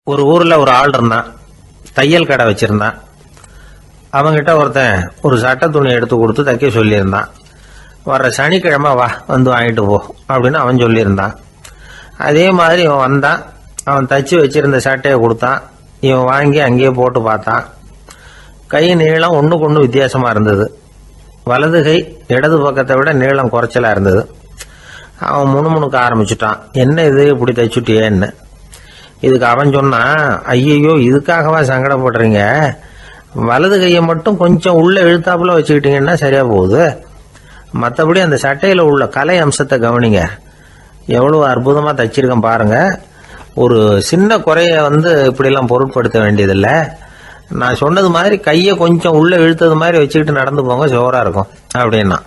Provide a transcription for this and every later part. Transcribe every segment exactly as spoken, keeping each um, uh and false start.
ஒரு ஊரில் ஒரு ஆள் இருந்தான், தையல் கடை வச்சுருந்தான். அவங்கிட்ட ஒருத்தன் ஒரு சட்டை துணி எடுத்து கொடுத்து தைக்க சொல்லியிருந்தான். வர்ற சனிக்கிழமை வா வந்து வாங்கிட்டு போ அப்படின்னு அவன் சொல்லியிருந்தான். அதே மாதிரி இவன் வந்தான். அவன் தச்சு வச்சிருந்த சட்டையை கொடுத்தான். இவன் வாங்கி அங்கேயே போட்டு பார்த்தான். கை நீளம் ஒன்றுக்கு ஒன்று வித்தியாசமாக இருந்தது. வலது கை இடது பக்கத்தை விட நீளம் குறைச்சலாக இருந்தது. அவன் முணுமுணுக்க ஆரம்பிச்சுட்டான், என்ன இது இப்படி தைச்சுட்டியேன்னு. இதுக்கு அவன் சொன்னான், ஐயையோ இதுக்காகவா சங்கடப்படுறீங்க, வலது கையை மட்டும் கொஞ்சம் உள்ள இழுத்தாப்புல வச்சுக்கிட்டீங்கன்னா சரியா போகுது. மற்றபடி அந்த சட்டையில் உள்ள கலை அம்சத்தை கவனிங்க, எவ்வளோ அற்புதமாக தைச்சிருக்கேன் பாருங்க. ஒரு சின்ன குறைய வந்து இப்படிலாம் பொருட்படுத்த வேண்டியதில்லை. நான் சொன்னது மாதிரி கையை கொஞ்சம் உள்ள இழுத்தது மாதிரி வச்சுக்கிட்டு நடந்து போங்க, ஜோரா இருக்கும் அப்படின்னா.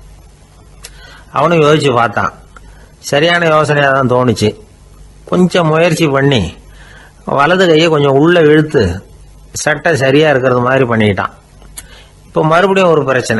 அவனும் யோசிச்சு பார்த்தான். சரியான யோசனையாக தான் தோணுச்சு. கொஞ்சம் முயற்சி பண்ணி வலது கையை கொஞ்சம் உள்ள இழுத்து சட்டை சரியா இருக்கிறது மாதிரி பண்ணிக்கிட்டான். இப்போ மறுபடியும் ஒரு பிரச்சனை.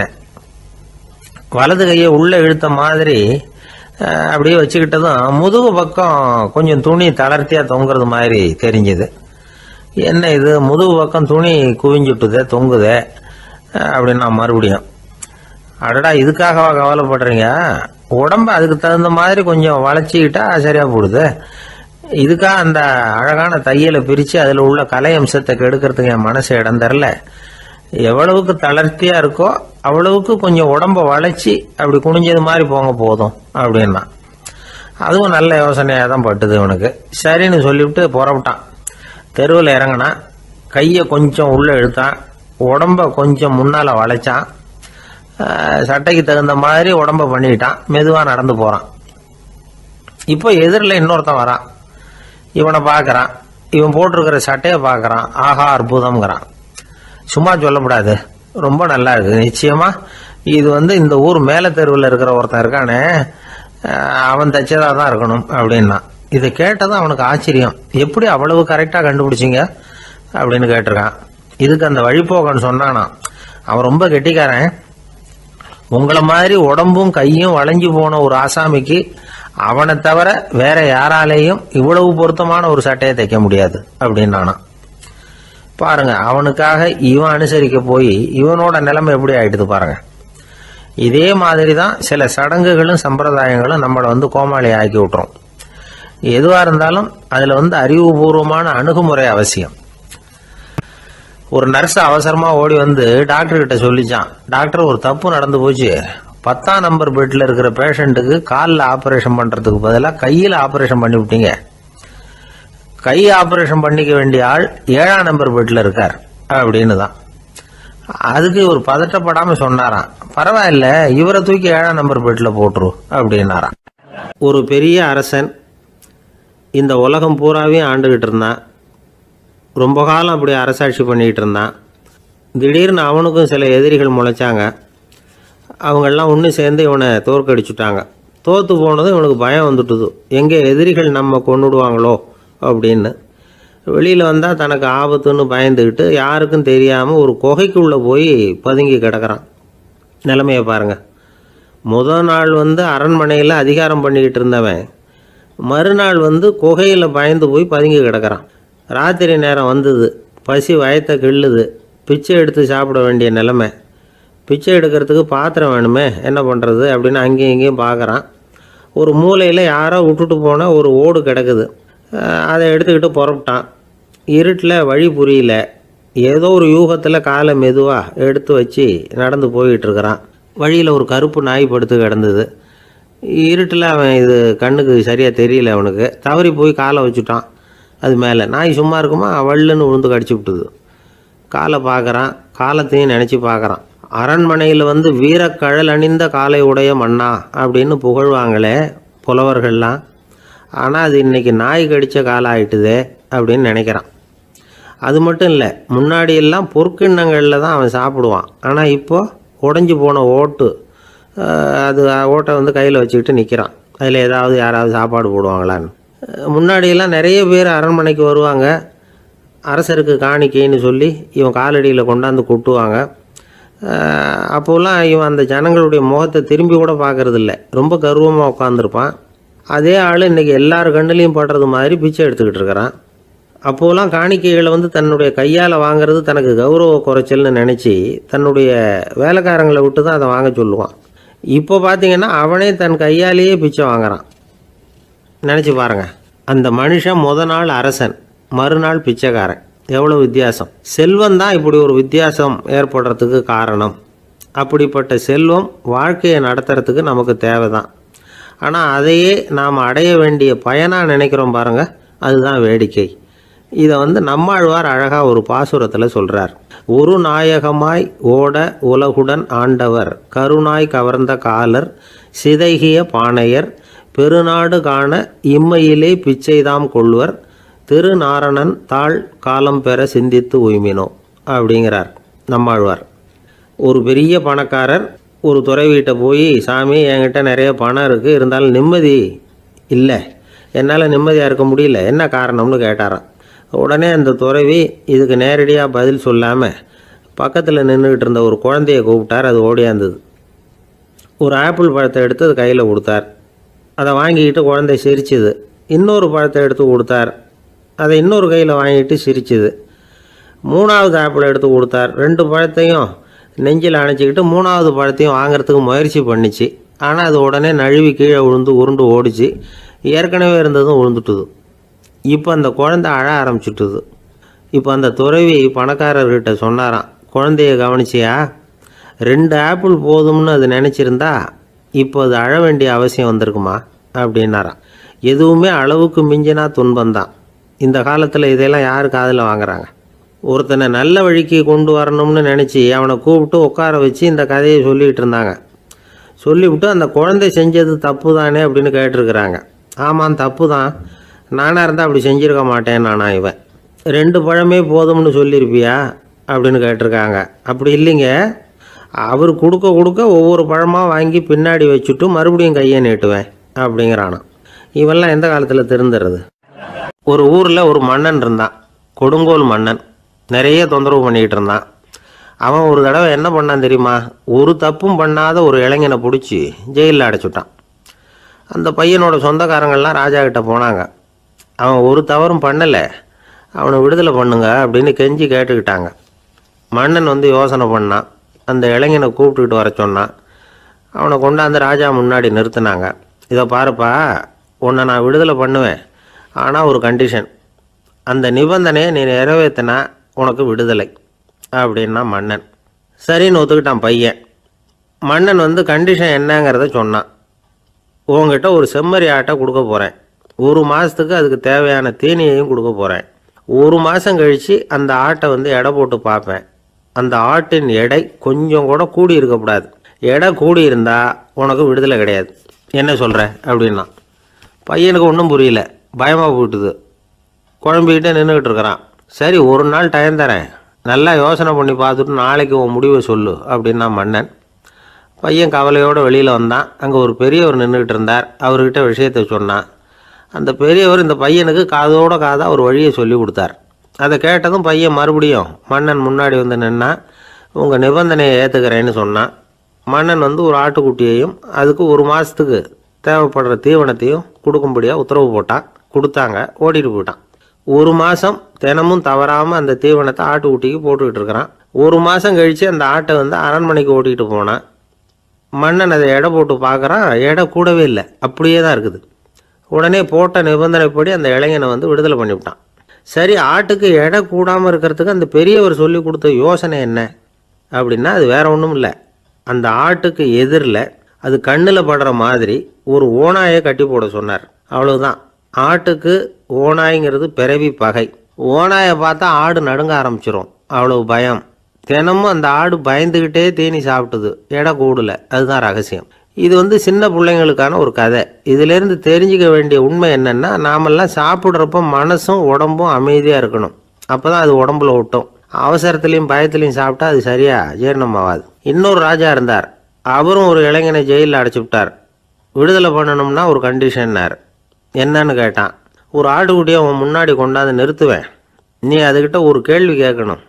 வலது கையை உள்ள இழுத்த மாதிரி அப்படியே வச்சுக்கிட்டதும் முதுகு பக்கம் கொஞ்சம் துணி தளர்த்தியா தொங்குறது மாதிரி தெரிஞ்சுது. என்ன இது, முதுகு பக்கம் துணி குவிஞ்சுட்டுதே தொங்குதே அப்படின்னா மறுபடியும், அடடா இதுக்காகவா கவலைப்படுறீங்க, உடம்பு அதுக்கு தகுந்த மாதிரி கொஞ்சம் வளைச்சிக்கிட்டா சரியா போடுது. இதுக்காக அந்த அழகான தையலை பிரித்து அதில் உள்ள கலை அம்சத்தை கெடுக்கிறதுக்கு என் மனசு இடம் தரல. எவ்வளவுக்கு தளர்த்தியா இருக்கோ அவ்வளவுக்கு கொஞ்சம் உடம்ப வளைச்சி அப்படி குனிஞ்சது மாதிரி போங்க போதும் அப்படின்னா. அதுவும் நல்ல யோசனையாக தான் பட்டுது இவனுக்கு. சரின்னு சொல்லிவிட்டு புறப்பட்டான். தெருவில் இறங்கினான். கையை கொஞ்சம் உள்ள இழுத்தான், உடம்ப கொஞ்சம் முன்னால் வளைச்சான், சட்டைக்கு தகுந்த மாதிரி உடம்ப பண்ணிக்கிட்டான். மெதுவாக நடந்து போகிறான். இப்போ எதிரில் இன்னொருத்தன் வரான். இவனை பார்க்குறான். இவன் போட்டிருக்கிற சட்டையை பார்க்குறான். ஆஹா அற்புதம்ங்கிறான். சும்மா சொல்லக்கூடாது, ரொம்ப நல்லா இருக்குது நிச்சயமா. இது வந்து இந்த ஊர் மேலே தெருவில் இருக்கிற ஒருத்தன் இருக்கானே, அவன் தைச்சதாக தான் இருக்கணும் அப்படின்னா. இதை கேட்டதும் அவனுக்கு ஆச்சரியம். எப்படி அவ்வளவு கரெக்டாக கண்டுபிடிச்சிங்க அப்படின்னு கேட்டிருக்கான். இதுக்கு அந்த வழிபோக்கன்னு சொன்னானா, அவன் ரொம்ப கெட்டிக்காரன். உங்களை மாதிரி உடம்பும் கையும் வளைஞ்சு போன ஒரு ஆசாமிக்கு அவனை தவிர வேற யாராலேயும் இவ்வளவு பொருத்தமான ஒரு சட்டையை தைக்க முடியாது அப்படின்னானா. பாருங்க, அவனுக்காக இவன் அனுசரிக்க போய் இவனோட நிலைமை எப்படி ஆயிடுது பாருங்க. இதே மாதிரி தான் சில சடங்குகளும் சம்பிரதாயங்களும் நம்மளை வந்து கோமாளி ஆக்கி விட்டுரும். எதுவா இருந்தாலும் அதுல வந்து அறிவுபூர்வமான அணுகுமுறை அவசியம். ஒரு நர்ஸ் அவசரமா ஓடி வந்து டாக்டர் கிட்ட சொல்லிச்சான், டாக்டர் ஒரு தப்பு நடந்து போச்சு, பத்தாம் நம்பர் பெட்ல இருக்கிற பேஷண்ட்டுக்கு காலில் ஆபரேஷன் பண்றதுக்கு பதிலாக கையில் ஆபரேஷன் பண்ணி விட்டீங்க. கை ஆபரேஷன் பண்ணிக்க வேண்டிய ஆள் ஏழாம் நம்பர் பெட்ல இருக்கார் அப்படின்னு தான். அதுக்கு ஒரு பதட்டப்படாம சொன்னாராம், பரவாயில்ல இவரை தூக்கி ஏழாம் நம்பர் பெட்ல போட்டுரு அப்படின்னாராம். ஒரு பெரிய அரசன் இந்த உலகம் பூராவையும் ஆண்டுகிட்டு இருந்தான். ரொம்ப காலம் அப்படி அரசாட்சி பண்ணிக்கிட்டு இருந்தான். திடீர்னு அவனுக்கும் சில எதிரிகள் முளைச்சாங்க. அவங்கெல்லாம் ஒன்று சேர்ந்து இவனை தோற்கடிச்சுட்டாங்க. தோற்று போனதும் இவனுக்கு பயம் வந்துட்டுது, எங்கே எதிரிகள் நம்ம கொண்டுடுவாங்களோ அப்படின்னு. வெளியில் வந்தால் தனக்கு ஆபத்துன்னு பயந்துக்கிட்டு யாருக்கும் தெரியாமல் ஒரு குகைக்குள்ளே போய் பதுங்கி கிடக்கிறான். நிலைமையை பாருங்கள். முதல் நாள் வந்து அரண்மனையில் அதிகாரம் பண்ணிக்கிட்டு இருந்தவன் மறுநாள் வந்து குகையில் பயந்து போய் பதுங்கி கிடக்கிறான். ராத்திரி நேரம் வந்தது, பசி வயத்தை கிள்ளுது, பிச்சை எடுத்து சாப்பிட வேண்டிய நிலைமை. பிச்சை எடுக்கிறதுக்கு பாத்திரம் வேணுமே, என்ன பண்ணுறது அப்படின்னு அங்கேயும் இங்கேயும் பார்க்குறான். ஒரு மூலையில் யாரோ விட்டுட்டு போனால் ஒரு ஓடு கிடக்குது. அதை எடுத்துக்கிட்டு புறப்பட்டான். இருட்டில் வழி புரியல. ஏதோ ஒரு யூகத்தில் காலை மெதுவாக எடுத்து வச்சு நடந்து போயிட்டுருக்கிறான். வழியில் ஒரு கருப்பு நாய் படுத்து கிடந்தது. இருட்டில் அவன் இது கண்ணுக்கு சரியாக தெரியல. அவனுக்கு தவறி போய் காலை வச்சுட்டான். அது மேலே நாய் சும்மா இருக்குமா, வள்ளுன்னு விழுந்து கடிச்சு விட்டுது. காலை பார்க்குறான், காலத்தையும் நினச்சி பார்க்குறான். அரண்மனையில் வந்து வீரக்கழல் அணிந்த காலை உடைய மன்னா அப்படின்னு புகழ்வாங்களே புலவர்கள்லாம், ஆனால் அது இன்றைக்கி நாய் கடித்த காலம் ஆயிட்டுதே அப்படின்னு நினைக்கிறான். அது மட்டும் இல்லை, முன்னாடியெல்லாம் பொற்கிண்ணங்களில் தான் அவன் சாப்பிடுவான். ஆனால் இப்போது உடஞ்சி போன ஓட்டு, அது ஓட்டை வந்து கையில் வச்சுக்கிட்டு நிற்கிறான். அதில் ஏதாவது யாராவது சாப்பாடு போடுவாங்களான்னு. முன்னாடியெல்லாம் நிறைய பேர் அரண்மனைக்கு வருவாங்க, அரசருக்கு காணிக்கைன்னு சொல்லி இவன் காலடியில் கொண்டாந்து கொட்டுவாங்க. அப்போலாம் இவன் அந்த ஜனங்களுடைய முகத்தை திரும்பி கூட பார்க்கறதில்ல, ரொம்ப கர்வமாக உட்காந்துருப்பான். அதே ஆள் இன்றைக்கி எல்லார் கண்ணுலேயும் படுறது மாதிரி பிச்சை எடுத்துக்கிட்டு இருக்கிறான். அப்போலாம் காணிக்கைகளை வந்து தன்னுடைய கையால் வாங்கிறது தனக்கு கௌரவ குறைச்சல்னு நினச்சி தன்னுடைய வேலைக்காரங்களை விட்டு தான் அதை வாங்க சொல்லுவான். இப்போ பார்த்தீங்கன்னா அவனே தன் கையாலேயே பிச்சை வாங்குறான். நினச்சி பாருங்கள், அந்த மனுஷன் முத நாள் அரசன், மறுநாள் பிச்சைக்காரன், எவ்வளோ வித்தியாசம். செல்வம் தான் இப்படி ஒரு வித்தியாசம் ஏற்படுறதுக்கு காரணம். அப்படிப்பட்ட செல்வம் வாழ்க்கையை நடத்துறதுக்கு நமக்கு தேவை தான். ஆனால் அதையே நாம் அடைய வேண்டிய பயனாக நினைக்கிறோம் பாருங்கள், அதுதான் வேடிக்கை. இதை வந்து நம்மாழ்வார் அழகாக ஒரு பாசுரத்தில் சொல்கிறார். ஒரு நாயகமாய் ஓட உலகுடன் ஆண்டவர் கருணாய் கவர்ந்த காலர் சிதைகிய பானையர் பெருநாடு காண இம்மையிலே பிச்சைதாம் கொள்வர் திருநாரணன் தாழ் காலம் பெற சிந்தித்து உய்மினோ அப்படிங்கிறார் நம்மாழ்வார். ஒரு பெரிய பணக்காரர் ஒரு துறவிகிட்ட போய், சாமி என்கிட்ட நிறைய பணம் இருக்குது, இருந்தாலும் நிம்மதி இல்லை, என்னால் நிம்மதியாக இருக்க முடியல, என்ன காரணம்னு கேட்டாராம். உடனே அந்த துறவி இதுக்கு நேரடியாக பதில் சொல்லாமல் பக்கத்தில் நின்றுக்கிட்டு இருந்த ஒரு குழந்தைய கூப்பிட்டார். அது ஓடியாந்தது. ஒரு ஆப்பிள் பழத்தை எடுத்து அது கையில் கொடுத்தார். அதை வாங்கிக்கிட்டு குழந்தை சிரிச்சுது. இன்னொரு பழத்தை எடுத்து கொடுத்தார். அதை இன்னொரு கையில் வாங்கிட்டு சிரிச்சுது. மூணாவது ஆப்பிள் எடுத்து கொடுத்தார். ரெண்டு பழத்தையும் நெஞ்சில் அணைச்சிக்கிட்டு மூணாவது பழத்தையும் வாங்கிறதுக்கு முயற்சி பண்ணிச்சு. ஆனால் அது உடனே நழுவி கீழே விழுந்து உருண்டு ஓடிச்சு. ஏற்கனவே இருந்ததும் விழுந்துட்டுது. இப்போ அந்த குழந்தை அழ ஆரம்பிச்சுட்டுது. இப்போ அந்த துறவி பணக்காரர்கிட்ட சொன்னாராம், குழந்தைய கவனிச்சியா, ரெண்டு ஆப்பிள் போதும்னு அது நினச்சிருந்தா இப்போ அது அழ வேண்டிய அவசியம் வந்திருக்குமா அப்படின்னாராம். எதுவுமே அளவுக்கு மிஞ்சினா துன்பந்தான். இந்த காலத்தில் இதெல்லாம் யார் காதில் வாங்குறாங்க? ஒருத்தனை நல்ல வழிக்கு கொண்டு வரணும்னு நினச்சி அவனை கூப்பிட்டு உட்கார வச்சு இந்த கதையை சொல்லிகிட்டு இருந்தாங்க. சொல்லிவிட்டு அந்த குழந்தை செஞ்சது தப்பு தானே அப்படின்னு கேட்டிருக்கிறாங்க. ஆமாம், தப்பு தான், நானாக இருந்தால் அப்படி செஞ்சுருக்க மாட்டேன் நானா இவன். ரெண்டு பழமே போதும்னு சொல்லியிருப்பியா அப்படின்னு கேட்டிருக்காங்க. அப்படி இல்லைங்க, அவர் கொடுக்க கொடுக்க ஒவ்வொரு பழமாக வாங்கி பின்னாடி வச்சுட்டு மறுபடியும் கையை நீட்டுவேன் அப்படிங்கிறானா. இவெல்லாம் எந்த காலத்தில் திருந்துறது? ஒரு ஊரில் ஒரு மன்னன் இருந்தான், கொடுங்கோல் மன்னன். நிறைய தொந்தரவு பண்ணிக்கிட்டு இருந்தான். அவன் ஒரு தடவை என்ன பண்ணான் தெரியுமா? ஒரு தப்பும் பண்ணாத ஒரு இளைஞனை பிடிச்சி ஜெயிலில் அடைச்சுட்டான். அந்த பையனோட சொந்தக்காரங்கள்லாம் ராஜா கிட்ட போனாங்க. அவன் ஒரு தவறும் பண்ணலை, அவனை விடுதலை பண்ணுங்க அப்படின்னு கெஞ்சி கேட்டுக்கிட்டாங்க. மன்னன் வந்து யோசனை பண்ணான். அந்த இளைஞனை கூப்பிட்டுக்கிட்டு வர சொன்னான். அவனை கொண்டாந்து ராஜா முன்னாடி நிறுத்தினாங்க. இதை பாருப்பா, உன்னை நான் விடுதலை பண்ணுவேன், ஆனால் ஒரு கண்டிஷன், அந்த நிபந்தனையை நீ நிறைவேற்றினா உனக்கு விடுதலை அப்படின்னா மன்னன். சரின்னு ஒத்துக்கிட்டான் பையன். மன்னன் வந்து கண்டிஷன் என்னங்கிறத சொன்னான். உங்ககிட்ட ஒரு செம்மறி ஆட்டை கொடுக்க போகிறேன், ஒரு மாதத்துக்கு அதுக்கு தேவையான தீனியையும் கொடுக்க போகிறேன். ஒரு மாதம் கழித்து அந்த ஆட்டை வந்து எடை போட்டு பார்ப்பேன். அந்த ஆட்டின் எடை கொஞ்சம் கூட கூடி இருக்கக்கூடாது. எடை கூடி இருந்தால் உனக்கு விடுதலை கிடையாது. என்ன சொல்கிற அப்படின்னா. பையனுக்கு ஒன்றும் புரியல, பயமாக போயிட்டுது. குழம்பிக்கிட்டே நின்றுக்கிட்டு இருக்கிறான். சரி, ஒரு நாள் டைம் தரேன், நல்லா யோசனை பண்ணி பார்த்துட்டு நாளைக்கு உன் முடிவை சொல்லு அப்படின்னா மன்னன். பையன் கவலையோடு வெளியில் வந்தான். அங்கே ஒரு பெரியவர் நின்றுக்கிட்டு இருந்தார். அவர்கிட்ட விஷயத்தை சொன்னான். அந்த பெரியவர் இந்த பையனுக்கு காதோட காதாக ஒரு வழியை சொல்லி கொடுத்தார். அதை கேட்டதும் பையன் மறுபடியும் மன்னன் முன்னாடி வந்து நின்னா, உங்கள் நிபந்தனையை ஏற்றுக்கிறேன்னு சொன்னான். மன்னன் வந்து ஒரு ஆட்டுக்குட்டியையும் அதுக்கு ஒரு மாதத்துக்கு தேவைப்படுற தீவனத்தையும் கொடுக்கும்படியாக உத்தரவு போட்டான். கொடுத்தாங்க, ஓடிட்டு போயிட்டான். ஒரு மாதம் தினமும் தவறாமல் அந்த தீவனத்தை ஆட்டுக்குட்டிக்கு போட்டுக்கிட்டு இருக்கிறான். ஒரு மாதம் கழித்து அந்த ஆட்டை வந்து அரண்மனைக்கு ஓட்டிகிட்டு போனான். மன்னன் அதை எடை போட்டு பார்க்குறான், எடை கூடவே இல்லை, அப்படியே தான் இருக்குது. உடனே போட்ட நிபந்தனைப்படி அந்த இளைஞனை வந்து விடுதலை பண்ணிவிட்டான். சரி, ஆட்டுக்கு எடை கூடாமல் இருக்கிறதுக்கு அந்த பெரியவர் சொல்லி கொடுத்த யோசனை என்ன அப்படின்னா, அது வேற ஒன்றும் இல்லை. அந்த ஆட்டுக்கு எதிரில் அது கண்ணில் படுற மாதிரி ஒரு ஓநாயை கட்டி போட சொன்னார். அவ்வளவுதான். ஆட்டுக்கு ஓநாய்ங்கிறது பிறவி பகை. ஓநாயை பார்த்தா ஆடு நடுங்க ஆரம்பிச்சிடும், அவ்வளவு பயம். தினமும் அந்த ஆடு பயந்துக்கிட்டே தீனி சாப்பிட்டுது, எடை கூடல. அதுதான் ரகசியம். இது வந்து சின்ன பிள்ளைங்களுக்கான ஒரு கதை. இதிலேருந்து தெரிஞ்சிக்க வேண்டிய உண்மை என்னென்னா, நாமெல்லாம் சாப்பிட்றப்ப மனசும் உடம்பும் அமைதியாக இருக்கணும். அப்போ தான் அது உடம்புல ஒட்டும். அவசரத்துலேயும் பயத்துலையும் சாப்பிட்டா அது சரியாக ஜீரணமாகாது. இன்னொரு ராஜா இருந்தார். அவரும் ஒரு இளைஞனை ஜெயிலில் அடைச்சி விட்டார். விடுதலை பண்ணணும்னா ஒரு கண்டிஷன்னார். என்னன்னு கேட்டான். ஒரு ஆட்டுக்குட்டியை அவன் முன்னாடி கொண்டாந்து நிறுத்துவேன், நீ அதுக்கிட்ட ஒரு கேள்வி கேட்கணும்,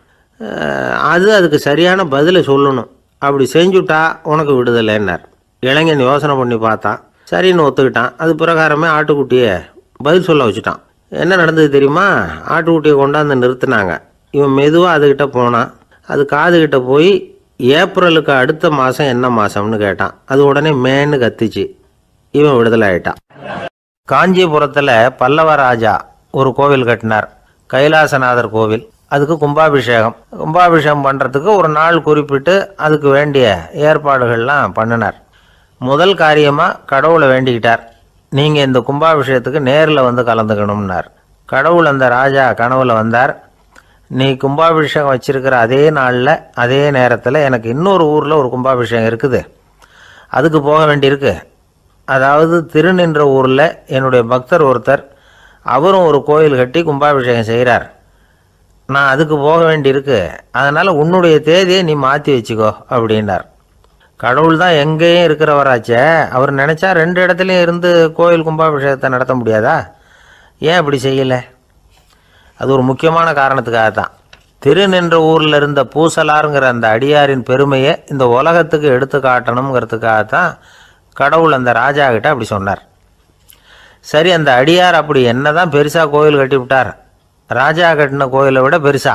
அது அதுக்கு சரியான பதிலை சொல்லணும், அப்படி செஞ்சுட்டா உனக்கு விடுதலைன்னார். இளைஞன் யோசனை பண்ணி பார்த்தான். சரின்னு ஒத்துக்கிட்டான். அது பிரகாரமே ஆட்டுக்குட்டியை பதில் சொல்ல வச்சுட்டான். என்ன நடந்தது தெரியுமா? ஆட்டுக்குட்டியை கொண்டாந்து நிறுத்தினாங்க. இவன் மெதுவாக அதுக்கிட்ட போனான். அது காதுகிட்ட போய் ஏப்ரலுக்கு அடுத்த மாதம் என்ன மாதம்னு கேட்டான். அது உடனே மேன்னு கத்திச்சு. இவன் விடுதலை ஆயிட்டான். காஞ்சிபுரத்தில் பல்லவ ராஜா ஒரு கோவில் கட்டினார், கைலாசநாதர் கோவில். அதுக்கு கும்பாபிஷேகம் கும்பாபிஷேகம் பண்ணுறதுக்கு ஒரு நாள் குறிப்பிட்டு அதுக்கு வேண்டிய ஏற்பாடுகள்லாம் பண்ணினார். முதல் காரியமாக கடவுளை வேண்டிக்கிட்டார், நீங்கள் இந்த கும்பாபிஷேகத்துக்கு நேரில் வந்து கலந்துக்கணும்னார். கடவுள் அந்த ராஜா கனவுல வந்தார். நீ கும்பாபிஷேகம் வச்சிருக்கிற அதே நாளில் அதே நேரத்தில் எனக்கு இன்னொரு ஊரில் ஒரு கும்பாபிஷேகம் இருக்குது, அதுக்கு போக வேண்டியிருக்கு. அதாவது திருநின்ற ஊரில் என்னுடைய பக்தர் ஒருத்தர், அவரும் ஒரு கோயில் கட்டி கும்பாபிஷேகம் செய்கிறார். நான் அதுக்கு போக வேண்டியிருக்கு, அதனால் உன்னுடைய தேதியை நீ மாற்றி வச்சுக்கோ அப்படின்னார். கடவுள் தான் எங்கேயும் இருக்கிறவராச்சே, அவர் நினச்சா ரெண்டு இடத்துலையும் இருந்து கோயில் கும்பாபிஷேகத்தை நடத்த முடியாதா? ஏன் அப்படி செய்யலை? அது ஒரு முக்கியமான காரணத்துக்காக தான். திருநின்ற ஊரில் இருந்த பூசலாருங்கிற அந்த அடியாரின் பெருமையை இந்த உலகத்துக்கு எடுத்து காட்டணுங்கிறதுக்காகத்தான் கடவுள் அந்த ராஜா கிட்ட அப்படி சொன்னார். சரி, அந்த அடியார் அப்படி என்ன தான் பெருசாக கோயில் கட்டி விட்டார்? ராஜா கட்டின கோயிலை விட பெருசா?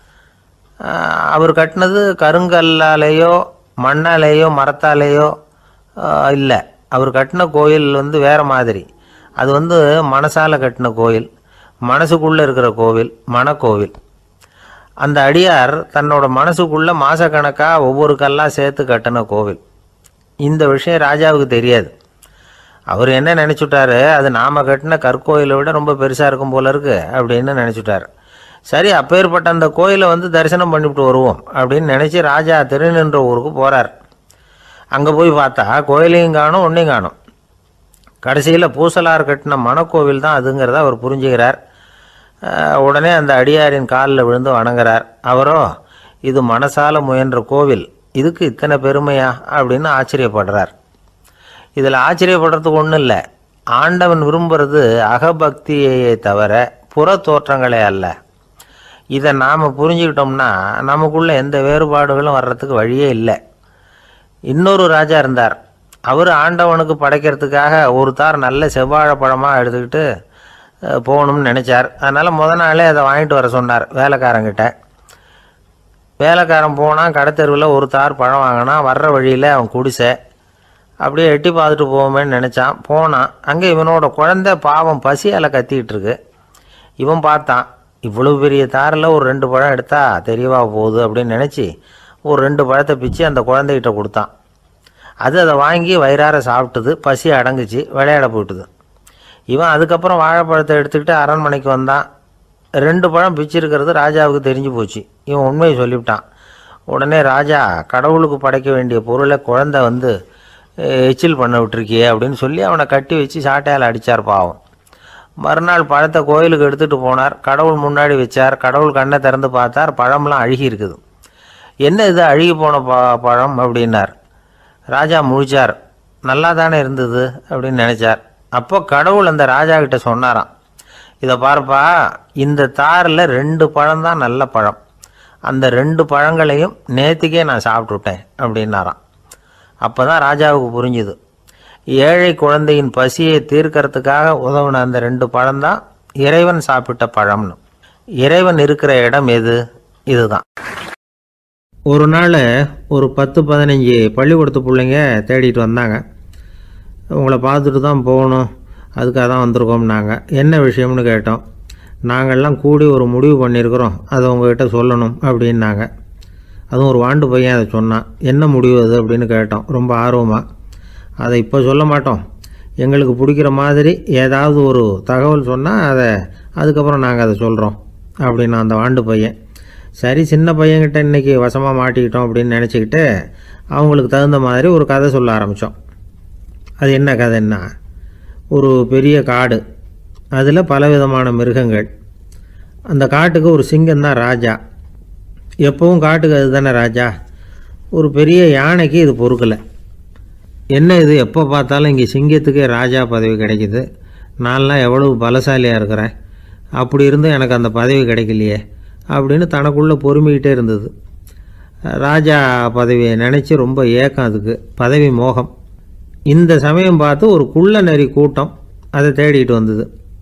அவர் கட்டினது கருங்கல்லாலேயோ மண்ணாலேயோ மரத்தாலேயோ இல்லை. அவர் கட்டின கோயில் வந்து வேறு மாதிரி. அது வந்து மனசால் கட்டின கோயில், மனசுக்குள்ளே இருக்கிற கோவில், மனக்கோவில். அந்த அடியார் தன்னோட மனசுக்குள்ளே மாதக்கணக்காக ஒவ்வொரு கல்லாக சேர்த்து கட்டின கோவில். இந்த விஷயம் ராஜாவுக்கு தெரியாது. அவர் என்ன நினச்சுட்டாரு, அது நாம் கட்டின கற்கோயிலை விட ரொம்ப பெருசாக இருக்கும் போல இருக்கு அப்படின்னு நினச்சிட்டார். சரி, அப்பேற்பட்ட அந்த கோயிலை வந்து தரிசனம் பண்ணிவிட்டு வருவோம் அப்படின்னு நினச்சி ராஜா திருநின்ற ஊருக்கு போகிறார். அங்கே போய் பார்த்தா கோயிலையும் காணும், ஒன்றையும் காணும். கடைசியில் பூசலார் கட்டின மனக்கோவில் தான் அதுங்கிறத அவர் புரிஞ்சுக்கிறார். உடனே அந்த அடியாரின் காலில் விழுந்து வணங்குறார். அவரோ, இது மனசால முயன்ற கோவில், இதுக்கு இத்தனை பெருமையா அப்படின்னு ஆச்சரியப்படுறார். இதில் ஆச்சரியப்படுறதுக்கு ஒன்றும் இல்லை. ஆண்டவன் விரும்புகிறது அகபக்தியையே தவிர புற தோற்றங்களே அல்ல. இதை நாம் புரிஞ்சுக்கிட்டோம்னா நமக்குள்ளே எந்த வேறுபாடுகளும் வர்றதுக்கு வழியே இல்லை. இன்னொரு ராஜா இருந்தார். அவர் ஆண்டவனுக்கு படைக்கிறதுக்காக ஒரு தார் நல்ல செவ்வாழை பழமாக எடுத்துக்கிட்டு போகணும்னு நினச்சார். அதனால் முத நாளே அதை வாங்கிட்டு வர சொன்னார் வேலைக்காரங்கிட்ட. வேலைக்காரன் போனால் கடைத்தெருவில் ஒரு தார் பழம் வாங்கினான். வர்ற வழியில் அவன் குடிசை. அப்படியே எட்டி பார்த்துட்டு போவோமேன்னு நினச்சான். போனான். அங்கே இவனோட குழந்தை பாவம் பசியால் கத்திக்கிட்டு இருக்கு. இவன் பார்த்தான், இவ்வளோ பெரிய தாரில் ஒரு ரெண்டு பழம் எடுத்தால் தெரியவா போகுது அப்படின்னு நினச்சி ஒரு ரெண்டு பழத்தை பிச்சு அந்த குழந்தைகிட்ட கொடுத்தான். அது அதை வாங்கி வயிறார சாப்பிட்டுது. பசி அடங்குச்சு, விளையாட போயிட்டுது. இவன் அதுக்கப்புறம் வாழைப்பழத்தை எடுத்துக்கிட்டு அரண்மனைக்கு வந்தான். ரெண்டு பழம் பிச்சிருக்கிறது ராஜாவுக்கு தெரிஞ்சு போச்சு. இவன் உண்மையை சொல்லிவிட்டான். உடனே ராஜா, கடவுளுக்கு படைக்க வேண்டிய பொருளை குழந்தை வந்து எச்சில் பண்ண விட்டுருக்கியே அப்படின்னு சொல்லி அவனை கட்டி வச்சு சாட்டையால் அடித்தார் பாவம். மறுநாள் பழத்தை கோயிலுக்கு எடுத்துகிட்டு போனார். கடவுள் முன்னாடி வச்சார். கடவுள் கண்ணை திறந்து பார்த்தார், பழம்லாம் அழுகி இருக்குது. என்ன இது அழுகி போன ப பழம் அப்படின்னார். ராஜா முழிச்சார். நல்லா தானே இருந்தது அப்படின்னு நினச்சார். அப்போ கடவுள் அந்த ராஜா கிட்ட சொன்னாராம், இதை பார்ப்பா, இந்த தாரில் ரெண்டு பழம்தான் நல்ல பழம், அந்த ரெண்டு பழங்களையும் நேற்றுக்கே நான் சாப்பிட்டுட்டேன் அப்படின்னாராம். அப்போ தான் ராஜாவுக்கு புரிஞ்சுது, ஏழை குழந்தையின் பசியை தீர்க்கறதுக்காக உதவுன அந்த ரெண்டு பழம்தான் இறைவன் சாப்பிட்ட பழம்னு. இறைவன் இருக்கிற இடம் எது? இதுதான். ஒரு நாள் ஒரு பத்து பதினஞ்சு பள்ளிக்கூடத்து பிள்ளைங்க தேடிட்டு வந்தாங்க. உங்களை பார்த்துட்டு தான் போகணும், அதுக்காக தான் வந்திருக்கோம்னாங்க. என்ன விஷயம்னு கேட்டோம். நாங்கள்லாம் கூடி ஒரு முடிவு பண்ணியிருக்கிறோம், அதை உங்கள்கிட்ட சொல்லணும் அப்படின்னாங்க. அதுவும் ஒரு வாண்டு பையன் அதை சொன்னான். என்ன முடிவு அது அப்படின்னு கேட்டோம் ரொம்ப ஆர்வமாக. அதை இப்போ சொல்ல மாட்டோம், எங்களுக்கு பிடிக்கிற மாதிரி ஏதாவது ஒரு தகவல் சொன்னால் அதை அதுக்கப்புறம் நாங்கள் அதை சொல்கிறோம் அப்படின்னா அந்த வாண்டு பையன். சரி, சின்ன பையன்கிட்ட இன்றைக்கி வசமாக மாட்டிக்கிட்டோம் அப்படின்னு நினச்சிக்கிட்டு அவங்களுக்கு தகுந்த மாதிரி ஒரு கதை சொல்ல ஆரம்பித்தோம். அது என்ன கதைன்னா, ஒரு பெரிய காடு, அதில் பலவிதமான மிருகங்கள். அந்த காட்டுக்கு ஒரு சிங்கம்தான் ராஜா. எப்பவும் காட்டுக்கு அது தானே ராஜா. ஒரு பெரிய யானைக்கு இது பொறுக்கலை. என்ன இது, எப்போ பார்த்தாலும் இங்கே சிங்கத்துக்கே ராஜா பதவி கிடைக்கிது, நான்லாம் எவ்வளவு பலசாலியாக இருக்கிறேன், அப்படி இருந்தும் எனக்கு அந்த பதவி கிடைக்கலையே அப்படின்னு தனக்குள்ளே பொறுமிக்கிட்டே இருந்தது. ராஜா பதவியை நினச்சி ரொம்ப ஏக்கம், அதுக்கு பதவி மோகம். இந்த சமயம் பார்த்து ஒரு குள்ள நரி கூட்டம் அதை தேடிட்டு வந்தது.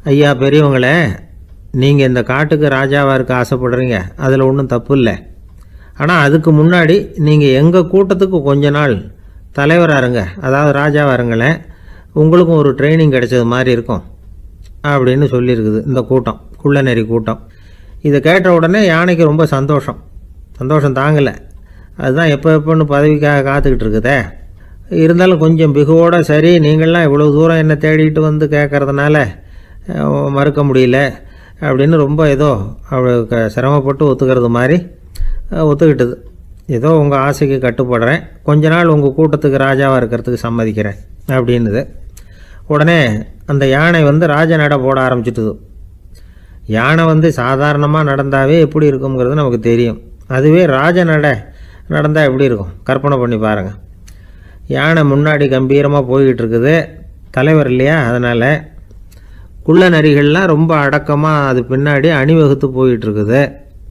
ஐயா பெரியவங்களே, நீங்கள் இந்த காட்டுக்கு ராஜாவாக இருக்க ஆசைப்படுறீங்க, அதில் ஒன்றும் தப்பு இல்லை. ஆனால் அதுக்கு முன்னாடி நீங்கள் எங்கள் கூட்டத்துக்கு கொஞ்ச நாள் தலைவராக இருங்க, அதாவது ராஜாவாக இருங்களேன், உங்களுக்கும் ஒரு ட்ரைனிங் கிடைச்சது மாதிரி இருக்கும் அப்படின்னு சொல்லியிருக்குது இந்த கூட்டம், குள்ளநெறி கூட்டம். இதை கேட்ட உடனே யானைக்கு ரொம்ப சந்தோஷம், சந்தோஷம் தாங்கலை. அதுதான் எப்போ எப்போன்னு பதவிக்காக காத்துக்கிட்டு இருக்குதே. இருந்தாலும் கொஞ்சம் பிகுவோட, சரி நீங்கள்லாம் இவ்வளோ தூரம் என்னை தேடிட்டு வந்து கேட்குறதுனால மறுக்க முடியல அப்படின்னு ரொம்ப ஏதோ அவளுக்கு சிரமப்பட்டு ஒத்துக்கிறது மாதிரி ஒத்துக்கிட்டது. ஏதோ உங்கள் ஆசைக்கு கட்டுப்படுறேன், கொஞ்ச நாள் உங்கள் கூட்டத்துக்கு ராஜாவாக இருக்கிறதுக்கு சம்மதிக்கிறேன் அப்படின்னுது. உடனே அந்த யானை வந்து ராஜ நட போட ஆரம்பிச்சிட்டுது. யானை வந்து சாதாரணமாக நடந்தாவே எப்படி இருக்குங்கிறது நமக்கு தெரியும். அதுவே ராஜ நட நடந்தால் எப்படி இருக்கும் கற்பனை பண்ணி பாருங்கள். யானை முன்னாடி கம்பீரமாக போய்கிட்டு இருக்குது, தலைவர் இல்லையா, அதனால் குள்ள நரிகள்லாம் ரொம்ப அடக்கமாக அது பின்னாடி அணிவகுத்து போயிட்டுருக்குது.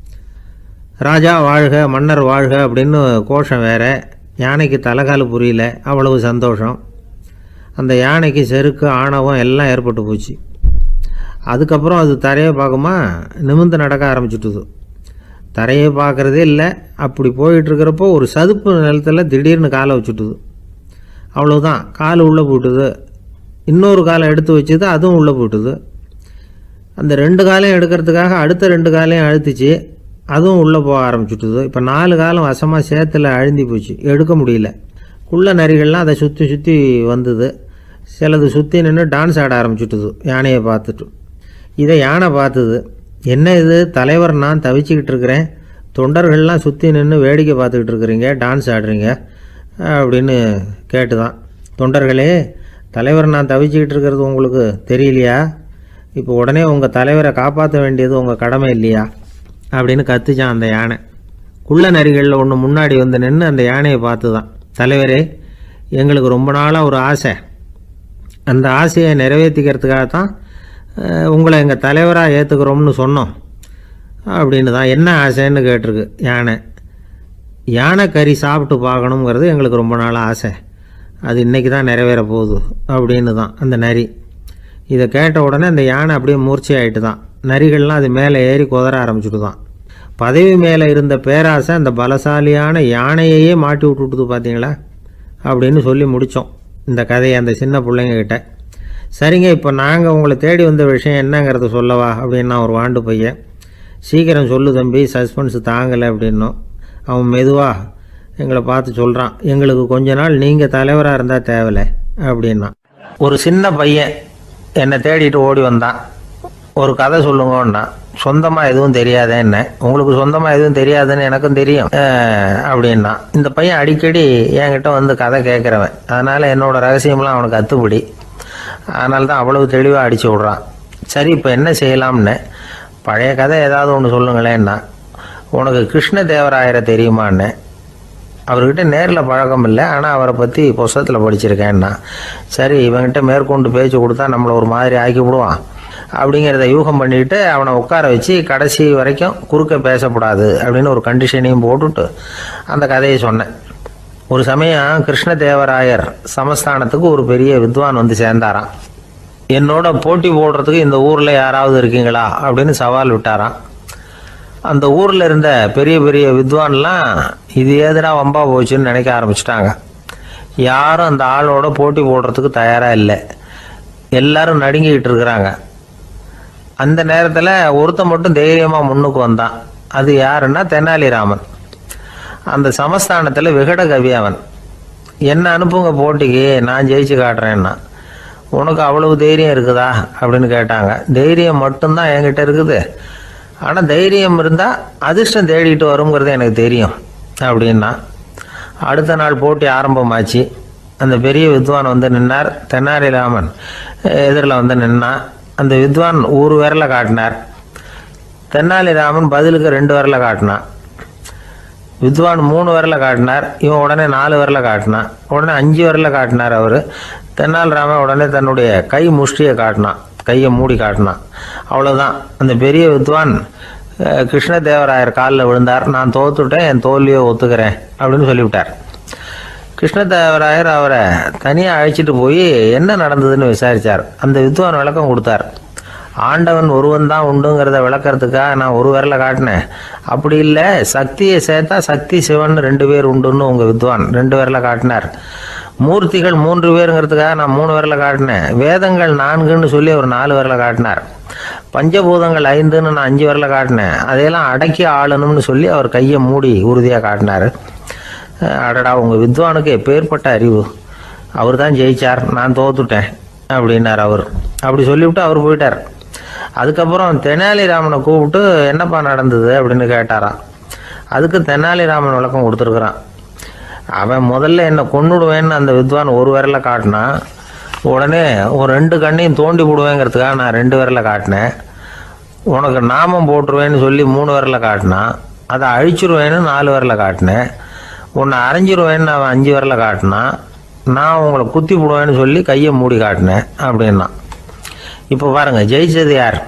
ராஜா வாழ்க, மன்னர் வாழ்க அப்படின்னு கோஷம் வேறு. யானைக்கு தலைகால் புரியல, அவ்வளவு சந்தோஷம். அந்த யானைக்கு செருக்கு, ஆணவம் எல்லாம் ஏற்பட்டு போச்சு. அதுக்கப்புறம் அது தரையை பார்க்குமா, நிமிர்ந்து நடக்க ஆரம்பிச்சுட்டுது. தரையை பார்க்குறதே இல்லை. அப்படி போயிட்டுருக்கிறப்போ ஒரு சதுப்பு நிலத்தில் திடீர்னு காலை வச்சுட்டுது. அவ்வளோதான், கால் உள்ளே போட்டுது. இன்னொரு காலை எடுத்து வச்சுது, அதுவும் உள்ளே போட்டுது. அந்த ரெண்டு காலையும் எடுக்கிறதுக்காக அடுத்த ரெண்டு காலையும் அழுத்திச்சு, அதுவும் உள்ளே போக ஆரம்பிச்சுட்டுது. இப்போ நாலு காலம் வசமாக சேத்துல அழுந்தி போச்சு, எடுக்க முடியல. குள்ள நரிகள்லாம் அதை சுற்றி சுற்றி வந்தது. சிலது சுற்றி நின்று டான்ஸ் ஆட ஆரம்பிச்சுட்டுது யானையை பார்த்துட்டு. இதை யானை பார்த்தது. என்ன இது தலைவர், நான் தவிச்சிக்கிட்டு இருக்கிறேன், தொண்டர்கள்லாம் சுற்றி நின்று வேடிக்கை பார்த்துக்கிட்டு இருக்கிறீங்க, டான்ஸ் ஆடுறீங்க அப்படின்னு கேட்டுதான். தொண்டர்களே, தலைவர் நான் தவிச்சிக்கிட்டு இருக்கிறது உங்களுக்கு தெரியலையா? இப்போ உடனே உங்கள் தலைவரை காப்பாற்ற வேண்டியது உங்கள் கடமை இல்லையா அப்படின்னு கத்துச்சான் அந்த யானை. குள்ள நரிகளில் ஒன்று முன்னாடி வந்து நின்று அந்த யானையை பார்த்து தான், தலைவரே எங்களுக்கு ரொம்ப நாளாக ஒரு ஆசை, அந்த ஆசையை நிறைவேற்றிக்கிறதுக்காக தான் உங்களை எங்கள் தலைவராக ஏற்றுக்கிறோம்னு சொன்னோம் அப்படின்னு தான். என்ன ஆசைன்னு கேட்டிருக்கு யானை. யானை கறி சாப்பிட்டு பார்க்கணுங்கிறது எங்களுக்கு ரொம்ப நாள் ஆசை, அது இன்றைக்கி தான் நிறைவேற போகுது அப்படின்னு தான் அந்த நரி. இதை கேட்ட உடனே அந்த யானை அப்படியே மூர்ச்சி ஆகிட்டு தான். நரிகள்லாம் அது மேலே ஏறி குதற ஆரம்பிச்சுட்டு தான். பதவி மேலே இருந்த பேராசை அந்த பலசாலியான யானையையே மாட்டி விட்டுட்டுது பார்த்தீங்களா அப்படின்னு சொல்லி முடித்தோம் இந்த கதையை அந்த சின்ன பிள்ளைங்கக்கிட்ட. சரிங்க, இப்போ நாங்கள் உங்களை தேடி வந்த விஷயம் என்னங்கிறத சொல்லவா அப்படின்னா ஒரு வாண்டு பையன். சீக்கிரம் சொல்லு தம்பி, சஸ்பென்ஸ் தாங்கலை அப்படின்னோம். அவன் மெதுவாக எங்களை பார்த்து சொல்கிறான், எங்களுக்கு கொஞ்ச நாள் நீங்கள் தலைவராக இருந்தால் தேவலை அப்படின்னா. ஒரு சின்ன பையன் என்னை தேடிட்டு ஓடி வந்தான். ஒரு கதை சொல்லுங்கன்னா, சொந்தமாக எதுவும் தெரியாத என்ன, உங்களுக்கு சொந்தமாக எதுவும் தெரியாதுன்னு எனக்கும் தெரியும் அப்படின்னா. இந்த பையன் அடிக்கடி என்கிட்ட வந்து கதை கேட்குறவன், அதனால் என்னோடய ரகசியம்லாம் அவனுக்கு அத்துப்படி, அதனால தான் அவ்வளவு தெளிவாக அடித்து விட்றான். சரி, இப்போ என்ன செய்யலாம்னு, பழைய கதை ஏதாவது ஒன்று சொல்லுங்களேன்னா. உனக்கு கிருஷ்ண தேவராயரை தெரியுமான்னு. அவர்கிட்ட நேரில் பழக்கம் இல்லை, ஆனால் அவரை பற்றி புஸ்தகத்தில் படிச்சிருக்கேன்னா. சரி, இவன்கிட்ட மேற்கொண்டு பேச்சு கொடுத்தா நம்மளை ஒரு மாதிரி ஆக்கி விடுவான் அப்படிங்கிறத யூகம் பண்ணிட்டு அவனை உட்கார வச்சு கடைசி வரைக்கும் குறுக்க பேசக்கூடாது அப்படின்னு ஒரு கண்டிஷனையும் போட்டுட்டு அந்த கதையை சொன்னேன். ஒரு சமயம் கிருஷ்ணதேவராயர் சமஸ்தானத்துக்கு ஒரு பெரிய வித்வான் வந்து சேர்ந்தாராம். என்னோட போட்டி போடுறதுக்கு இந்த ஊரில் யாராவது இருக்கீங்களா அப்படின்னு சவால் விட்டாராம். அந்த ஊரில் இருந்த பெரிய பெரிய வித்வான்லாம் இது ஏதுடா வம்பா போச்சுன்னு நினைக்க ஆரம்பிச்சிட்டாங்க. யாரும் அந்த ஆளோட போட்டி போடுறதுக்கு தயாராக இல்லை, எல்லாரும் நடுங்கிக்கிட்டு இருக்கிறாங்க. அந்த நேரத்தில் ஒருத்த மட்டும் தைரியமாக முன்னுக்கு வந்தான். அது யாருன்னா தெனாலிராமன். அந்த சமஸ்தானத்தில் விகட கவி அவன். என்ன அனுப்புங்க போட்டிக்கு, நான் ஜெயிச்சு காட்டுறேன்னா. உனக்கு அவ்வளவு தைரியம் இருக்குதா அப்படின்னு கேட்டாங்க. தைரியம் மட்டும்தான் என்கிட்ட இருக்குது, ஆனால் தைரியம் இருந்தால் அதிர்ஷ்டம் தேடிட்டு வருங்கிறது எனக்கு தெரியும் அப்படின்னா. அடுத்த நாள் போட்டி ஆரம்பமாச்சு. அந்த பெரிய வித்வான் வந்து நின்னார். தெனாலிராமன் எதிரில் வந்து நின்னான். அந்த வித்வான் ஒரு விரலை காட்டினார். தெனாலிராமன் பதிலுக்கு ரெண்டு விரலை காட்டினான். வித்வான் மூணு விரலை காட்டினார். இவன் உடனே நாலு விரலை காட்டினான். உடனே அஞ்சு விரலை காட்டினார் அவர். தெனாலிராமன் உடனே தன்னுடைய கை முஷ்டியை காட்டினான், கையை மூடி காட்டினான். அவ்வளோதான். அந்த பெரிய வித்வான் கிருஷ்ணதேவராயர் காலில் விழுந்தார். நான் தோத்துட்டேன், என் தோல்வியை ஒத்துக்கிறேன் அப்படின்னு சொல்லிவிட்டார். கிருஷ்ணதேவராயர் அவரை தனியாக அழைச்சிட்டு போய் என்ன நடந்ததுன்னு விசாரித்தார். அந்த வித்வான் விளக்கம் கொடுத்தார். ஆண்டவன் ஒருவன் தான் உண்டுங்கிறத விளக்கறதுக்காக நான் ஒரு விரலை காட்டினேன். அப்படி இல்லை, சக்தியை சேர்த்தா சக்தி சிவன் ரெண்டு பேர் உண்டுன்னு உங்கள் வித்வான் ரெண்டு விரலை காட்டினார். மூர்த்திகள் மூன்று பேருங்கிறதுக்காக நான் மூணு விரலை காட்டினேன். வேதங்கள் நான்குன்னு சொல்லி ஒரு நாலு விரலை காட்டினார். பஞ்சபூதங்கள் ஐந்துன்னு நான் அஞ்சு விரலை காட்டினேன். அதையெல்லாம் அடக்கி ஆளணும்னு சொல்லி அவர் கையை மூடி உறுதியாக காட்டினார். அடடா, உங்கள் வித்வானுக்கு எப்பேற்பட்ட அறிவு! அவர் தான் ஜெயிச்சார், நான் தோத்துட்டேன் அப்படின்னார் அவர். அப்படி சொல்லிவிட்டு அவர் போயிட்டார். அதுக்கப்புறம் தெனாலிராமனை கூப்பிட்டு என்னப்பா நடந்தது அப்படின்னு கேட்டாராம். அதுக்கு தெனாலிராமன் விளக்கம் கொடுத்துருக்குறான். அவன் முதல்ல என்னை கொன்னுடுவேன்னு அந்த வித்வான் ஒரு விரலை காட்டினான். உடனே ஒரு ரெண்டு கண்ணையும் தோண்டி போடுவேங்கிறதுக்காக நான் ரெண்டு விரலை காட்டினேன். உனக்கு நாமம் போட்டுருவேன்னு சொல்லி மூணு விரலை காட்டினான். அதை அழிச்சிருவேன்னு நாலு விரலை காட்டினேன். உன்னை அரைஞ்சிருவேன்னு அவன் அஞ்சு விரலை காட்டினான். நான் உங்களை குத்தி போடுவேன்னு சொல்லி கையை மூடி காட்டினேன் அப்படின்னா. இப்போ பாருங்க, ஜெயிச்சது யார்?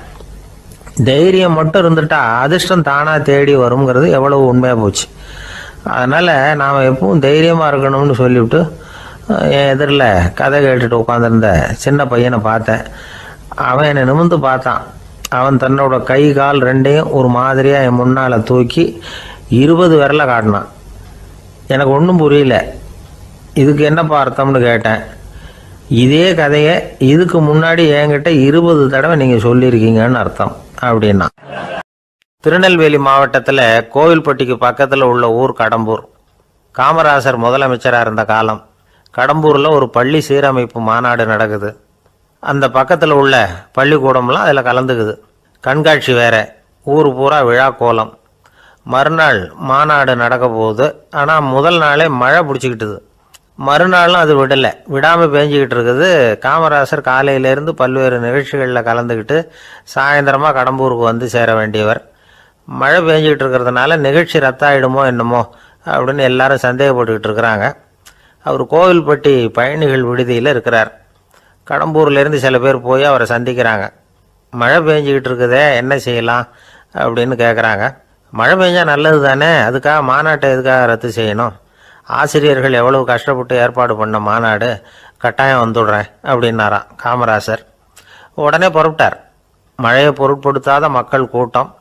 தைரியம் மட்டும் இருந்துட்டா அதிர்ஷ்டம் தானாக தேடி வருங்கிறது எவ்வளவு உண்மையாக போச்சு. அதனால் நாம் எப்பவும் தைரியமாக இருக்கணும்னு சொல்லிவிட்டு என் எதிரில் கதை கேட்டுட்டு உட்காந்துருந்த சின்ன பையனை பார்த்தேன். அவன் என்னை நிமிர்ந்து பார்த்தான். அவன் தன்னோட கை கால் ரெண்டையும் ஒரு மாதிரியாக என் முன்னால் தூக்கி இருபது விரலை காட்டினான். எனக்கு ஒன்றும் புரியல. இதுக்கு என்னப்பா அர்த்தம்னு கேட்டேன். இதே கதையை இதுக்கு முன்னாடி என்கிட்ட இருபது தடவை நீங்கள் சொல்லியிருக்கீங்கன்னு அர்த்தம் அப்படின்னா. திருநெல்வேலி மாவட்டத்தில் கோவில்பட்டிக்கு பக்கத்தில் உள்ள ஊர் கடம்பூர். காமராசர் முதலமைச்சராக இருந்த காலம். கடம்பூரில் ஒரு பள்ளி சீரமைப்பு மாநாடு நடக்குது. அந்த பக்கத்தில் உள்ள பள்ளிக்கூடம்லாம் அதில் கலந்துக்குது. கண்காட்சி வேற, ஊர் பூரா விழா கோலம். மறுநாள் மாநாடு நடக்க போகுது. ஆனால் முதல் நாளே மழை பிடிச்சிக்கிட்டுது. மறுநாளும் அது விடலை, விடாமல் பேஞ்சிக்கிட்டு இருக்குது. காமராசர் காலையிலேருந்து பல்வேறு நிகழ்ச்சிகளில் கலந்துக்கிட்டு சாயந்தரமாக கடம்பூருக்கு வந்து சேர வேண்டியவர். மழை பேஞ்சிக்கிட்டு இருக்கிறதுனால நிகழ்ச்சி ரத்தாயிடுமோ என்னமோ அப்படின்னு எல்லாரும் சந்தேகப்பட்டுக்கிட்டு இருக்கிறாங்க. அவர் கோவில்பட்டி பயணிகள் விடுதியில் இருக்கிறார். கடம்பூர்லேருந்து சில பேர் போய் அவரை சந்திக்கிறாங்க. மழை பெஞ்சிக்கிட்டு இருக்குதே, என்ன செய்யலாம் அப்படின்னு கேட்குறாங்க. மழை பெஞ்சால் நல்லது தானே, அதுக்காக மாநாட்டை எதுக்காக ரத்து செய்யணும்? ஆசிரியர்கள் எவ்வளவு கஷ்டப்பட்டு ஏற்பாடு பண்ண மாநாடு, கட்டாயம் வந்துடுறேன் அப்படின்னாராம் காமராசர். உடனே புறப்பட்டார். மழையை பொருட்படுத்தாத மக்கள் கூட்டம்.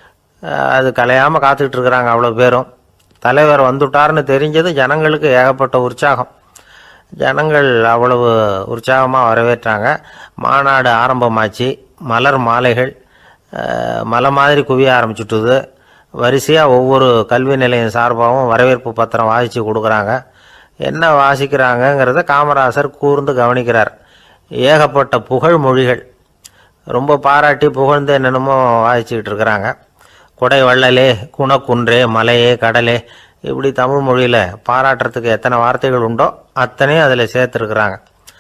அது கலையாமல் காத்துக்கிட்டு இருக்கிறாங்க அவ்வளோ பேரும். தலைவர் வந்துட்டார்னு தெரிஞ்சது ஜனங்களுக்கு ஏகப்பட்ட உற்சாகம். ஜனங்கள் அவ்வளவு உற்சாகமாக வரவேற்றாங்க. மாநாடு ஆரம்பமாச்சு. மலர் மாலைகள் மலை மாதிரி குவிய ஆரம்பிச்சுட்டுது. வரிசையாக ஒவ்வொரு கல்வி நிலையம் சார்பாகவும் வரவேற்பு பத்திரம் வாசித்து கொடுக்குறாங்க. என்ன வாசிக்கிறாங்கங்கிறத காமராசர் கூர்ந்து கவனிக்கிறார். ஏகப்பட்ட புகழ் மொழிகள், ரொம்ப பாராட்டி புகழ்ந்து என்னென்னமோ வாசிச்சுக்கிட்டு இருக்கிறாங்க. கொடை வள்ளலே, குணக்குன்றே, மலையே, கடலே, இப்படி தமிழ் மொழியில் பாராட்டுறதுக்கு எத்தனை வார்த்தைகள் உண்டோ அத்தனையும் அதில் சேர்த்துருக்குறாங்க.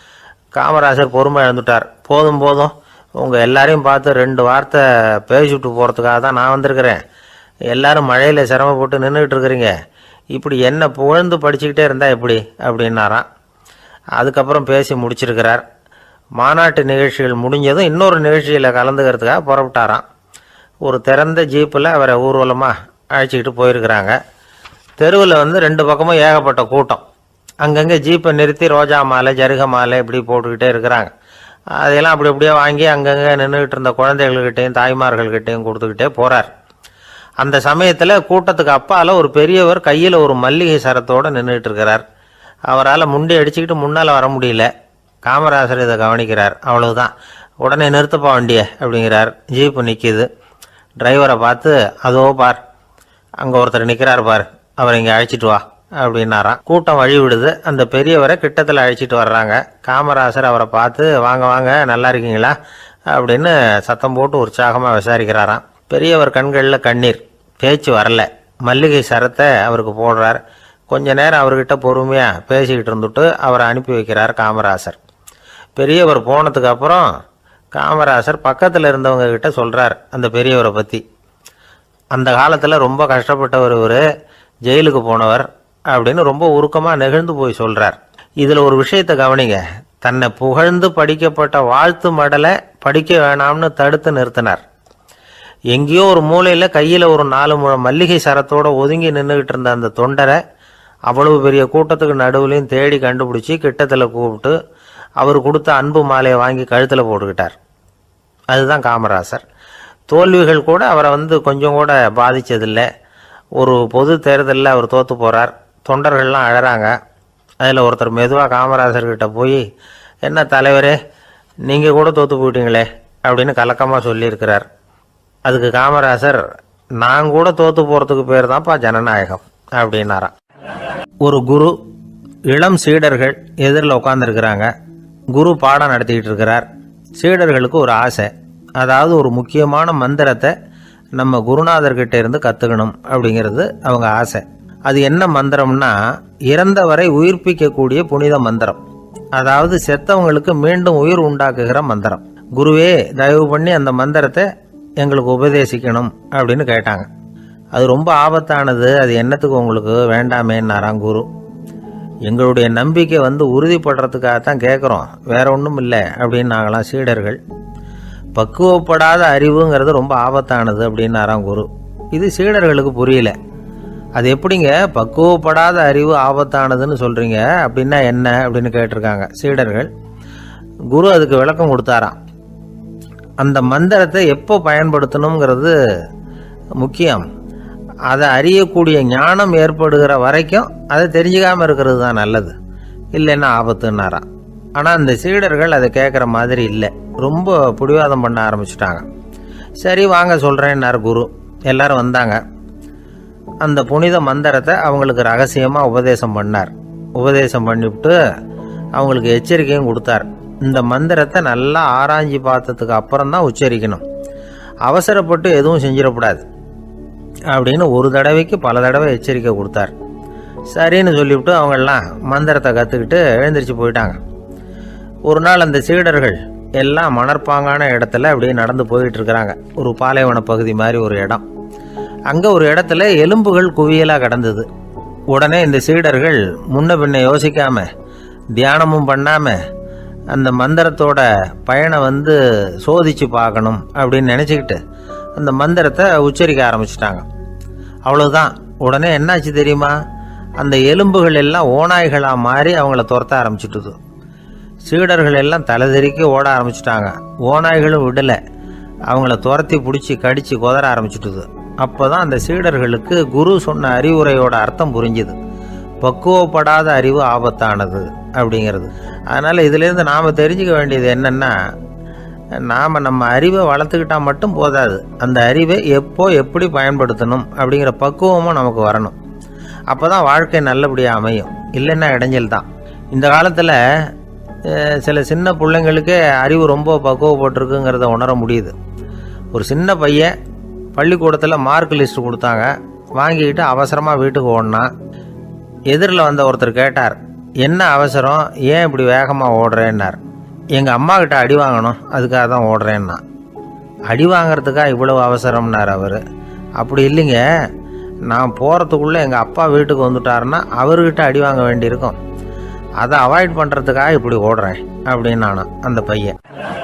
காமராசர் பொறுமை இழந்துட்டார். போதும் போதும், உங்கள் எல்லாரையும் பார்த்து ரெண்டு வார்த்தை பேசிவிட்டு போகிறதுக்காக தான் நான் வந்திருக்கிறேன். எல்லாரும் மழையில் சிரமப்பட்டு நின்றுக்கிட்டு இருக்கிறீங்க. இப்படி என்ன புகழ்ந்து படிச்சுக்கிட்டே இருந்தால் எப்படி அப்படின்னாராம். அதுக்கப்புறம் பேசி முடிச்சிருக்கிறார். மாநாட்டு நிகழ்ச்சிகள் முடிஞ்சதும் இன்னொரு நிகழ்ச்சியில் கலந்துக்கிறதுக்காக புறப்பட்டாராம். ஒரு திறந்த ஜீப்பில் அவரை ஊர்வலமாக அழைச்சிக்கிட்டு போயிருக்கிறாங்க. தெருவில் வந்து ரெண்டு பக்கமும் ஏகப்பட்ட கூட்டம். அங்கங்கே ஜீப்பை நிறுத்தி ரோஜா மாலை, ஜருக மாலை இப்படி போட்டுக்கிட்டே இருக்கிறாங்க. அதையெல்லாம் அப்படி அப்படியே வாங்கி அங்கங்கே நின்றுக்கிட்டு இருந்த குழந்தைகள்கிட்டையும் தாய்மார்கள்கிட்டையும் கொடுத்துக்கிட்டே போகிறார். அந்த சமயத்தில் கூட்டத்துக்கு அப்பால் ஒரு பெரியவர் கையில் ஒரு மல்லிகை சரத்தோடு நின்றுட்டு இருக்கிறார். அவரால் முண்டி அடிச்சுக்கிட்டு முன்னால் வர முடியல. காமராசர் இதை கவனிக்கிறார். அவ்வளவுதான், உடனே நிறுத்தப்பா வண்டியை அப்படிங்கிறார். ஜீப்பு நிற்கிது. டிரைவரை பார்த்து, அதோ பார், அங்கே ஒருத்தர் நிற்கிறார் பார், அவரை இங்கே அழைச்சிட்டு வா அப்படின்னாராம். கூட்டம் வழி விடுது. அந்த பெரியவரை கிட்டத்தில் அழைச்சிட்டு வர்றாங்க. காமராசர் அவரை பார்த்து, வாங்க வாங்க, நல்லா இருக்கீங்களா அப்படின்னு சத்தம் போட்டு உற்சாகமாக விசாரிக்கிறாராம். பெரியவர் கண்களில் கண்ணீர், பேச்சு வரல. மல்லிகை சரத்தை அவருக்கு போடுறார். கொஞ்ச நேரம் அவர்கிட்ட பொறுமையாக பேசிக்கிட்டு இருந்துட்டு அவரை அனுப்பி வைக்கிறார் காமராசர். பெரியவர் போனதுக்கு அப்புறம் காமராசர் பக்கத்தில் இருந்தவங்க கிட்ட சொல்கிறார் அந்த பெரியவரை பற்றி. அந்த காலத்தில் ரொம்ப கஷ்டப்பட்டவர் இவர், ஜெயிலுக்கு போனவர் அப்படின்னு ரொம்ப உருக்கமாக நெகிழ்ந்து போய் சொல்கிறார். இதில் ஒரு விஷயத்தை கவனிங்க. தன்னை புகழ்ந்து படிக்கப்பட்ட வாழ்த்து மடலை படிக்க வேணாம்னு தடுத்து நிறுத்தினார். எங்கேயோ ஒரு மூலையில் கையில் ஒரு நாலு முழம் மல்லிகை சரத்தோடு ஒதுங்கி நின்றுக்கிட்டு இருந்த அந்த தொண்டரை அவ்வளவு பெரிய கூட்டத்துக்கு நடுவுலையும் தேடி கண்டுபிடிச்சி கிட்டத்தில் கூப்பிட்டு அவர் கொடுத்த அன்பு மாலையை வாங்கி கழுத்தில் போட்டுக்கிட்டார். அதுதான் காமராசர். தோல்விகள் கூட அவரை வந்து கொஞ்சம் கூட பாதித்ததில்லை. ஒரு பொது தேர்தலில் அவர் தோற்று போகிறார், தொண்டர்கள்லாம் அழறாங்க. அதில் ஒருத்தர் மெதுவாக காமராசர்கிட்ட போய், என்ன தலைவரே நீங்கள் கூட தோற்று போயிட்டீங்களே அப்படின்னு கலக்கமாக சொல்லியிருக்கிறார். அதுக்கு காமராசர், நான் கூட தோற்று போகிறதுக்கு பேர் தான்ப்பா ஜனநாயகம் அப்படின்னாராம். ஒரு குரு, இளம் சீடர்கள் எதிரில் உட்காந்துருக்கிறாங்க. குரு பாடம் நடத்திக்கிட்டு இருக்கிறார். சீடர்களுக்கு ஒரு ஆசை, அதாவது ஒரு முக்கியமான மந்திரத்தை நம்ம குருநாதர்கிட்ட இருந்து கற்றுக்கணும் அப்படிங்கிறது அவங்க ஆசை. அது என்ன மந்திரம்னா, இறந்தவரை உயிர்ப்பிக்கக்கூடிய புனித மந்திரம், அதாவது செத்தவங்களுக்கு மீண்டும் உயிர் உண்டாக்குகிற மந்திரம். குருவே தயவு பண்ணி அந்த மந்திரத்தை எங்களுக்கு உபதேசிக்கணும் அப்படின்னு கேட்டாங்க. அது ரொம்ப ஆபத்தானது, அது என்னத்துக்கு உங்களுக்கு வேண்டாமேன்னாராம் குரு. எங்களுடைய நம்பிக்கை வந்து உறுதிப்படுறதுக்காகத்தான் கேட்குறோம், வேற ஒன்றும் இல்லை அப்படின்னாங்களாம் சீடர்கள். பக்குவப்படாத அறிவுங்கிறது ரொம்ப ஆபத்தானது அப்படின்னாராம் குரு. இது சீடர்களுக்கு புரியல. அது எப்படிங்க பக்குவப்படாத அறிவு ஆபத்தானதுன்னு சொல்கிறீங்க, அப்படின்னா என்ன அப்படின்னு கேட்டிருக்காங்க சீடர்கள். குரு அதுக்கு விளக்கம் கொடுத்தாராம். அந்த மந்திரத்தை எப்போ பயன்படுத்தணுங்கிறது முக்கியம். அதை அறியக்கூடிய ஞானம் ஏற்படுகிற வரைக்கும் அதை தெரிஞ்சுக்காமல் இருக்கிறது தான் நல்லது, இல்லைன்னா ஆபத்துன்னாராம். ஆனால் அந்த சீடர்கள் அதை கேட்குற மாதிரி இல்லை, ரொம்ப பிடிவாதம் பண்ண ஆரம்பிச்சிட்டாங்க. சரி வாங்க சொல்கிறேன்னார் குரு. எல்லாரும் வந்தாங்க. அந்த புனித மந்திரத்தை அவங்களுக்கு ரகசியமாக உபதேசம் பண்ணார். உபதேசம் பண்ணிவிட்டு அவங்களுக்கு எச்சரிக்கையும் கொடுத்தார். இந்த மந்திரத்தை நல்லா ஆராய்ச்சி பார்த்ததுக்கு அப்புறம் தான் உச்சரிக்கணும், அவசரப்பட்டு எதுவும் செஞ்சிடக்கூடாது அப்படின்னு ஒரு தடவைக்கு பல தடவை எச்சரிக்கை கொடுத்தார். சரின்னு சொல்லிவிட்டு அவங்கெல்லாம் மந்திரத்தை கற்றுக்கிட்டு எழுந்திரிச்சு போயிட்டாங்க. ஒரு நாள் அந்த சீடர்கள் எல்லாம் மணற்பாங்கான இடத்துல அப்படியே நடந்து போயிட்டு இருக்கிறாங்க. ஒரு பாலைவன பகுதி மாதிரி ஒரு இடம். அங்கே ஒரு இடத்துல எலும்புகள் குவியலாக கிடந்தது. உடனே இந்த சீடர்கள் முன்ன பின்ன யோசிக்காம, தியானமும் பண்ணாம, அந்த மந்திரத்தோட பயனை வந்து சோதிச்சு பார்க்கணும் அப்படின்னு நினச்சிக்கிட்டு அந்த மந்திரத்தை உச்சரிக்க ஆரம்பிச்சிட்டாங்க. அவ்வளோதான். உடனே என்னாச்சு தெரியுமா, அந்த எலும்புகள் எல்லாம் ஓநாய்களாக மாறி அவங்கள துரத்த ஆரம்பிச்சுட்டுது. சீடர்கள் எல்லாம் தலைதெறிக்க ஓட ஆரம்பிச்சிட்டாங்க. ஓநாய்களும் விடலை, அவங்கள துரத்தி பிடிச்சி கடித்து கொதற ஆரம்பிச்சுட்டுது. அப்போ தான் அந்த சீடர்களுக்கு குரு சொன்ன அறிவுரையோட அர்த்தம் புரிஞ்சுது. பக்குவப்படாத அறிவு ஆபத்தானது அப்படிங்கிறது. அதனால் இதிலேருந்து நாம் தெரிஞ்சுக்க வேண்டியது என்னென்னா, நாம் நம்ம அறிவை வளர்த்துக்கிட்டால் மட்டும் போதாது, அந்த அறிவை எப்போ எப்படி பயன்படுத்தணும் அப்படிங்கிற பக்குவமும் நமக்கு வரணும். அப்போ தான் வாழ்க்கை நல்லபடியாக அமையும், இல்லைன்னா இடைஞ்சல் தான். இந்த காலத்தில் சில சின்ன பிள்ளைங்களுக்கே அறிவு ரொம்ப பக்குவப்பட்டிருக்குங்கிறத உணர முடியுது. ஒரு சின்ன பையன் பள்ளிக்கூடத்தில் மார்க் லிஸ்ட் கொடுத்தாங்க, வாங்கிக்கிட்டு அவசரமாக வீட்டுக்கு ஓடினான். எதிரில் வந்த ஒருத்தர் கேட்டார், என்ன அவசரம், ஏன் இப்படி வேகமாக ஓடுறேன்னார். எங்கள் அம்மா கிட்ட அடி வாங்கணும், அதுக்காக தான் ஓடுறேன்னா. அடி வாங்கிறதுக்கா இவ்வளவு அவசரம்னார் அவர். அப்படி இல்லைங்க, நான் போகிறதுக்குள்ளே எங்கள் அப்பா வீட்டுக்கு வந்துட்டாருன்னா அவர்கிட்ட அடி வாங்க வேண்டியிருக்கும், அதை அவாய்ட் பண்ணுறதுக்காக இப்படி ஓடுறேன் அப்படின்னு நானும் அந்த பையன்.